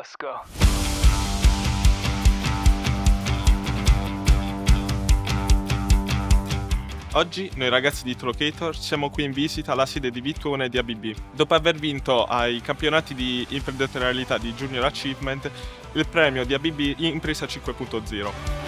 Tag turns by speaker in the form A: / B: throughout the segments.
A: Let's go.
B: Oggi noi ragazzi di Trocator siamo qui in visita alla sede di V2 di ABB, dopo aver vinto ai campionati di imprenditorialità di Junior Achievement il premio di ABB Impresa 5.0.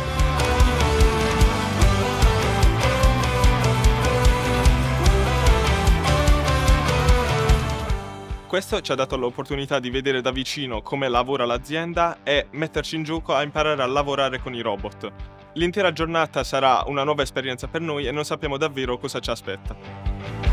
B: Questo ci ha dato l'opportunità di vedere da vicino come lavora l'azienda e metterci in gioco a imparare a lavorare con i robot. L'intera giornata sarà una nuova esperienza per noi e non sappiamo davvero cosa ci aspetta.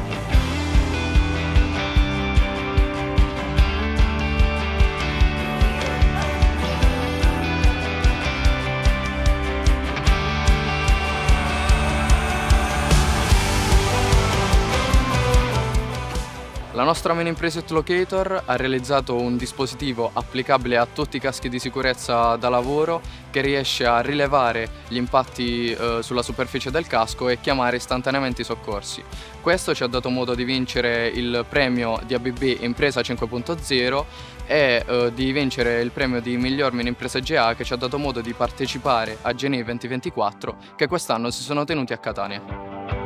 C: La nostra main impresa Locator ha realizzato un dispositivo applicabile a tutti i caschi di sicurezza da lavoro che riesce a rilevare gli impatti sulla superficie del casco e chiamare istantaneamente i soccorsi. Questo ci ha dato modo di vincere il premio di ABB Impresa 5.0 e di vincere il premio di miglior main impresa GA, che ci ha dato modo di partecipare a GNI 2024 che quest'anno si sono tenuti a Catania.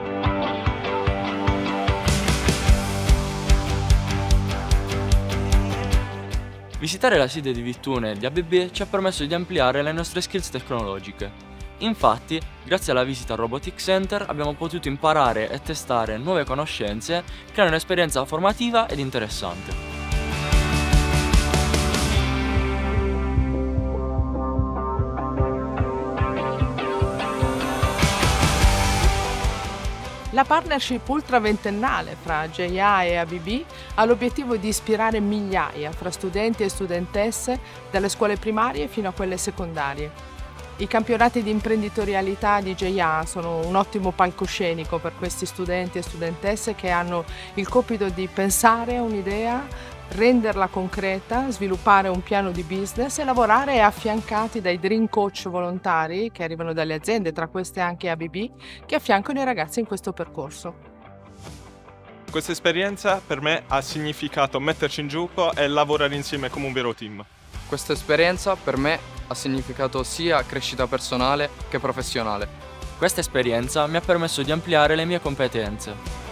D: Visitare la sede di Vittune di ABB ci ha permesso di ampliare le nostre skills tecnologiche. Infatti, grazie alla visita al Robotics Center abbiamo potuto imparare e testare nuove conoscenze, creare un'esperienza formativa ed interessante.
E: La partnership ultraventennale fra GIA e ABB ha l'obiettivo di ispirare migliaia fra studenti e studentesse dalle scuole primarie fino a quelle secondarie. I campionati di imprenditorialità di GIA sono un ottimo palcoscenico per questi studenti e studentesse che hanno il compito di pensare a un'idea, renderla concreta, sviluppare un piano di business e lavorare affiancati dai dream coach volontari che arrivano dalle aziende, tra queste anche ABB, che affiancano i ragazzi in questo percorso.
B: Questa esperienza per me ha significato metterci in gioco e lavorare insieme come un vero team.
C: Questa esperienza per me ha significato sia crescita personale che professionale.
D: Questa esperienza mi ha permesso di ampliare le mie competenze.